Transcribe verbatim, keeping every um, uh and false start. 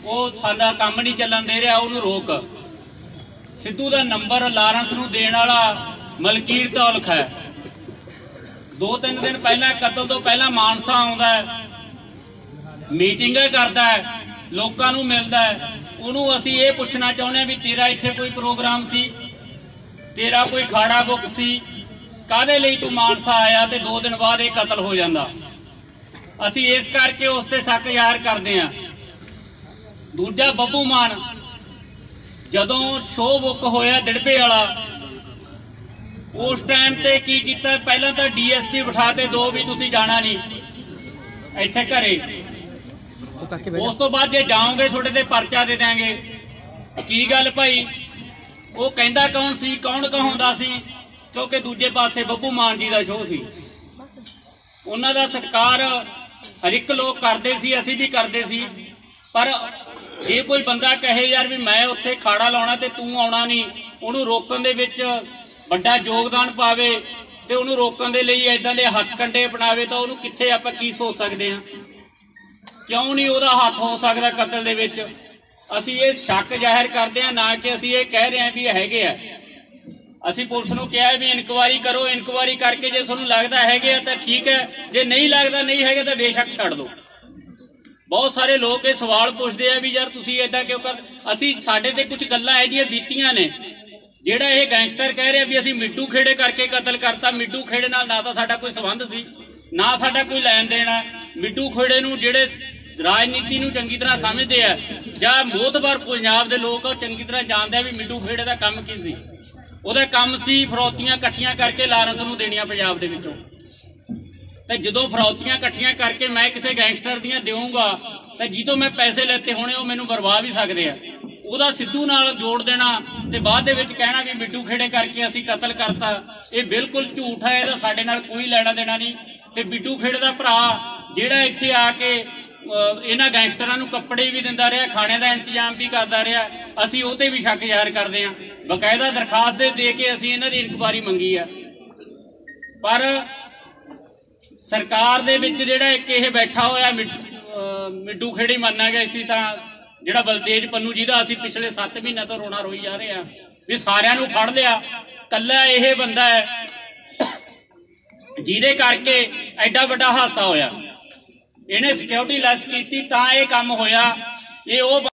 ਉਹ ਸਾਡਾ ਕੰਮ नहीं ਚੱਲਣ ਦੇ ਰਿਹਾ, ਉਹਨੂੰ ਰੋਕ। सिद्धू का नंबर लारंस नूं देण वाला मलकीत औलख है। दो तीन दिन पहला कतल तो पहला मानसा आउंदा है, मीटिंग करता है, लोकां नूं मिलदा है। उहनूं असीं ये पुछना चाहुंदे भी तेरा इत्थे कोई प्रोग्राम सी, तेरा कोई खाड़ा बुक सी, काहदे लई तूं मानसा आया ते दो दिन बाद ये कतल हो जांदा। असीं इस करके उस ते शक ज़ाहिर करदे हां। दूजा बब्बू मान जदों शो बुक होया दिड़बे वाला, उस टाइम ते की कीता, पहला तो डी एस पी बिठाते दो भी तुसीं जाना नहीं इत्थे घरे, उस तो बाद जे जाओगे थोड़े ते परचा दे देंगे। की गल भाई, वो कहंदा कौन सी, कौन कहाउंदा सी? क्योंकि दूजे पासे बब्बू मान जी का शो सी, उन्हां दा सत्कार हर एक लोग करते सी, असीं भी करते सी। पर जे कोई बंदा कहे यार भी मैं उत्थे खाड़ा लाउणा ते तूं आउणा नहीं, उहनूं रोकण दे विच वड्डा योगदान पावे ते उहनूं रोकण दे लई इदां दे हत्थ कंडे अपनावे, तां उहनूं कित्थे आपां की सोच सकदे हां? क्यों नहीं उहदा हत्थ हो सकदा कतल दे विच? असीं ये शक जाहिर करदे हां, ना कि असीं ये कह रहे हां भी हैगे आ। असीं पुलिस नूं कहा भी इनकुआरी करो, इनकुआरी करके जे तुहानूं लगदा हैगे आ तां ठीक है, जे नहीं लगदा नहीं हैगे तां बेशक छड्ड दो। बहुत सारे लोग ये सवाल पूछते हैं भी यार तुसीं इदां क्यों कर। असीं साडे ते कुछ गल्लां इह जिहियां बीतियां ने, जिहड़ा ये गैंगस्टर कह रहे भी असीं मिड्डू खेड़े करके कतल करता। मिड्डू खेड़े नाल ना तां साडा कोई संबंध सी, ना साडा कोई लैन देन है। मिड्डू खेड़े नूं जिहड़े राजनीति नूं चंगी तरह समझदे आ जां मोहतबर पंजाब दे लोग चंगी तरह जानदे भी मिड्डू खेड़े दा काम की सी। ਉਹਦਾ ਕੰਮ ਸੀ ਫਰੌਤੀਆਂ ਇਕੱਠੀਆਂ ਕਰਕੇ ਲਾਰੈਂਸ ਨੂੰ ਦੇਣੀਆਂ ਪੰਜਾਬ ਦੇ ਵਿੱਚੋਂ। ਤੇ ਜਦੋਂ ਫਰੌਤੀਆਂ ਇਕੱਠੀਆਂ ਕਰਕੇ ਮੈਂ ਕਿਸੇ ਗੈਂਗਸਟਰ ਦੀਆਂ ਦੇਵਾਂਗਾ ਤੇ ਜਿੱਦੋਂ ਮੈਂ ਪੈਸੇ ਲੈਤੇ ਹੋਣੇ ਉਹ ਮੈਨੂੰ ਬਰਵਾ ਵੀ ਸਕਦੇ ਆ। ਉਹਦਾ ਸਿੱਧੂ ਨਾਲ ਜੋੜ ਦੇਣਾ ਤੇ ਬਾਅਦ ਦੇ ਵਿੱਚ ਕਹਿਣਾ ਵੀ ਮਿੱਡੂ ਖੇੜੇ ਕਰਕੇ ਅਸੀਂ ਕਤਲ ਕਰਤਾ, ਇਹ ਬਿਲਕੁਲ ਝੂਠ ਹੈ। ਇਹਦਾ ਸਾਡੇ ਨਾਲ ਕੋਈ ਲੈਣਾ ਦੇਣਾ ਨਹੀਂ। ਤੇ ਬਿੱਡੂ ਖੇੜੇ ਦਾ ਭਰਾ ਜਿਹੜਾ ਇੱਥੇ ਆ ਕੇ ਇਹਨਾਂ ਗੈਂਗਸਟਰਾਂ ਨੂੰ ਕੱਪੜੇ ਵੀ ਦਿੰਦਾ ਰਿਹਾ, ਖਾਣੇ ਦਾ ਇੰਤਜ਼ਾਮ भी करता रहा, ਅਸੀਂ ਉਹ ਤੇ भी शक ਜ਼ਾਹਿਰ ਕਰਦੇ ਹਾਂ। ਬਕਾਇਦਾ ਦਰਖਾਸਤ ਦੇ ਦੇ ਕੇ ਅਸੀਂ ਇਹਨਾਂ ਦੀ ਇਨਕੁਆਰੀ ਮੰਗੀ ਆ। ਪਰ ਸਰਕਾਰ ਦੇ ਵਿੱਚ ਜਿਹੜਾ ਇੱਕ ਇਹ ਬੈਠਾ ਹੋਇਆ ਮਿੱਡੂ ਖੇੜੀ ਮੰਨਿਆ ਗਿਆ ਸੀ, ਤਾਂ ਜਿਹੜਾ ਬਲਤੇਜ ਪੰਨੂ ਜਿਹਦਾ ਅਸੀਂ ਪਿਛਲੇ ਸੱਤ ਮਹੀਨਿਆਂ ਤੋਂ ਰੋਣਾ ਰੋਈ ਜਾ ਰਹੇ ਹਾਂ ਵੀ ਸਾਰਿਆਂ ਨੂੰ ਫੜ ਲਿਆ, ਕੱਲਾ ਇਹ ਬੰਦਾ ਹੈ ਜਿਹਦੇ ਕਰਕੇ ਐਡਾ ਵੱਡਾ ਹਾਦਸਾ ਹੋਇਆ। ਇਹਨੇ ਸਿਕਿਉਰਿਟੀ ਲੈਸ ਕੀਤੀ ਤਾਂ ਇਹ ਕੰਮ ਹੋਇਆ। ਇਹ ਉਹ